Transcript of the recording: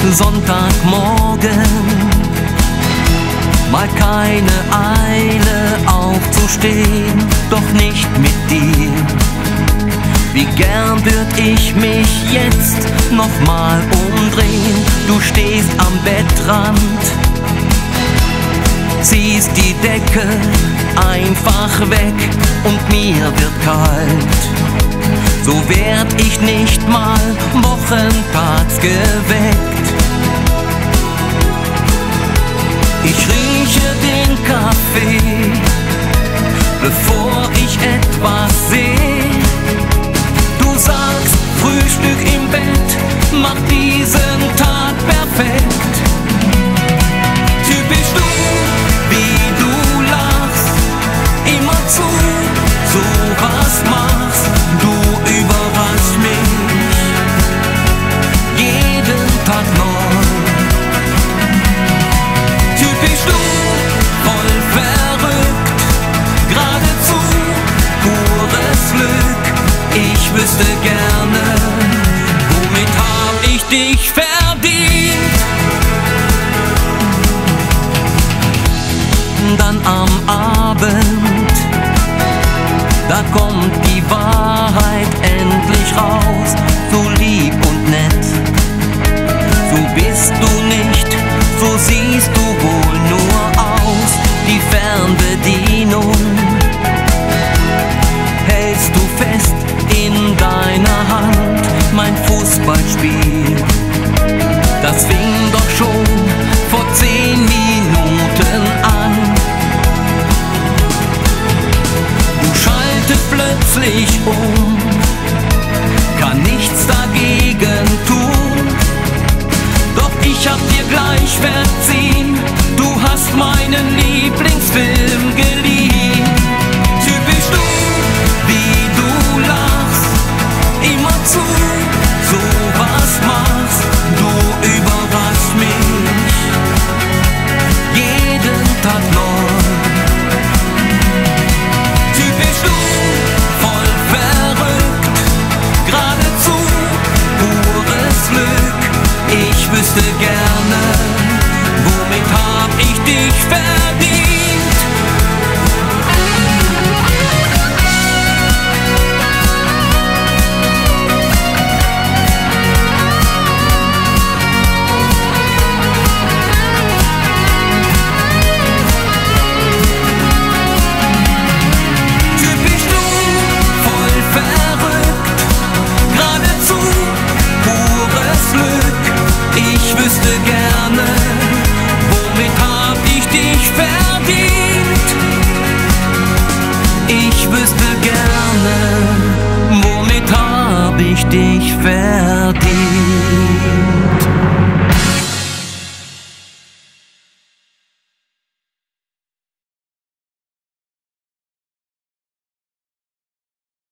Sonntagmorgen, mal keine Eile aufzustehen, doch nicht mit dir. Wie gern würd ich mich jetzt nochmal umdrehen. Du stehst am Bettrand, ziehst die Decke einfach weg und mir wird kalt. So werd ich nicht mal wochentags geweckt. Ich rieche den Kaffee, bevor ich etwas seh. Du sagst, Frühstück im Bett macht diesen Tag perfekt. Typisch du, wie du lachst, immerzu sowas machst. Du überraschst mich jeden Tag neu. Typisch du, voll verrückt, geradezu pures Glück. Ich wüsste gerne, womit hab ich dich verdient. Dann am Abend, da kommt die Wahrheit endlich raus. So lieb und nett, so bist du nicht, so siehst du wohl nur aus. Die Fernbedienung hältst du fest in deiner Hand. Mein Fußballspiel, das fing doch schon vor 10 Minuten an. Du schaltest plötzlich um, kann nichts dagegen tun. Doch ich hab dir gleich verziehen, du hast meinen Lieblingsfilm geliehen. Typisch du, wie du lachst, immerzu sowas machst. Du überraschst mich jeden Tag neu. Typisch du, voll verrückt, geradezu pures Glück. Ich wüsste gerne, womit hab ich dich verdient. Typisch du, voll verrückt, geradezu pures Glück. Ich wüsste gerne, womit hab ich dich verdient. Ich wüsste gerne, womit hab ich dich verdient.